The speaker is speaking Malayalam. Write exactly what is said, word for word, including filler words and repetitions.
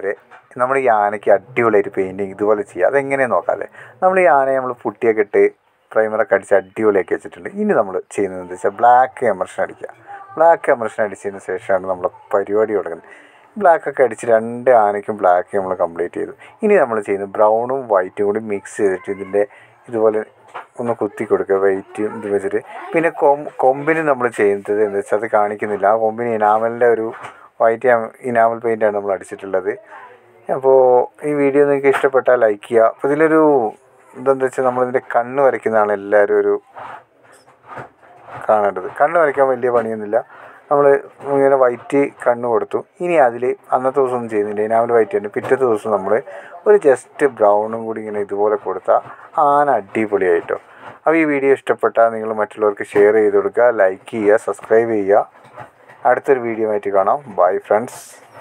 വരെ നമ്മൾ ഈ ആനയ്ക്ക് അടിപൊളിയായിട്ട് പെയിൻറ്റിങ് ഇതുപോലെ ചെയ്യുക. അതെങ്ങനെയാണ് നോക്കാമല്ലേ. നമ്മൾ ഈ ആനയെ നമ്മൾ പുട്ടിയൊക്കെ ഇട്ട് പ്രൈമറൊക്കെ അടിച്ച് അടിപൊളിയാക്കി വെച്ചിട്ടുണ്ട്. ഇനി നമ്മൾ ചെയ്യുന്നത് എന്താ വെച്ചാൽ ബ്ലാക്ക് എമർഷൻ അടിക്കുക. ബ്ലാക്ക് എമർഷൻ അടിച്ചതിന് ശേഷമാണ് നമ്മൾ പരിപാടി തുടങ്ങുന്നത്. ബ്ലാക്കൊക്കെ അടിച്ച് രണ്ട് ആനയ്ക്കും ബ്ലാക്ക് നമ്മൾ കംപ്ലീറ്റ് ചെയ്തു. ഇനി നമ്മൾ ചെയ്യുന്നത് ബ്രൗണും വൈറ്റും കൂടി മിക്സ് ചെയ്തിട്ട് ഇതിൻ്റെ ഇതുപോലെ ഒന്ന് കുത്തി കൊടുക്കുക വെയിറ്റ് ഇത് വെച്ചിട്ട്. പിന്നെ കൊം കൊമ്പിന് നമ്മൾ ചെയ്യുന്നത് എന്താ വെച്ചാൽ അത് കാണിക്കുന്നില്ല. ആ കൊമ്പിന് ഇനാമലിൻ്റെ ഒരു വൈറ്റ് ഇനാമൽ പെയിൻറ്റാണ് നമ്മൾ അടിച്ചിട്ടുള്ളത്. അപ്പോൾ ഈ വീഡിയോ നിങ്ങൾക്ക് ഇഷ്ടപ്പെട്ടാൽ ലൈക്ക് ചെയ്യുക. അപ്പോൾ ഇതിലൊരു എന്താണെന്ന് വെച്ചാൽ നമ്മളിതിൻ്റെ കണ്ണ് വരയ്ക്കുന്നതാണ് എല്ലാവരും ഒരു കാണേണ്ടത്. കണ്ണ് വരയ്ക്കാൻ വലിയ പണിയൊന്നുമില്ല. നമ്മൾ ഇങ്ങനെ വൈറ്റ് കണ്ണ് കൊടുത്തു. ഇനി അതിൽ അന്നത്തെ ദിവസം ഒന്നും ചെയ്യുന്നില്ല, ഇനാമൽ വൈറ്റ് തന്നെ. പിറ്റത്തെ ദിവസം നമ്മൾ ഒരു ജസ്റ്റ് ബ്രൗണും കൂടി ഇങ്ങനെ ഇതുപോലെ കൊടുത്താൽ ആന അടിപൊളിയായിട്ടോ. അപ്പോൾ ഈ വീഡിയോ ഇഷ്ടപ്പെട്ടാൽ നിങ്ങൾ മറ്റുള്ളവർക്ക് ഷെയർ ചെയ്ത് കൊടുക്കുക, ലൈക്ക് ചെയ്യുക, സബ്സ്ക്രൈബ് ചെയ്യുക. അടുത്തൊരു വീഡിയോ ആയിട്ട് കാണാം. Bye friends.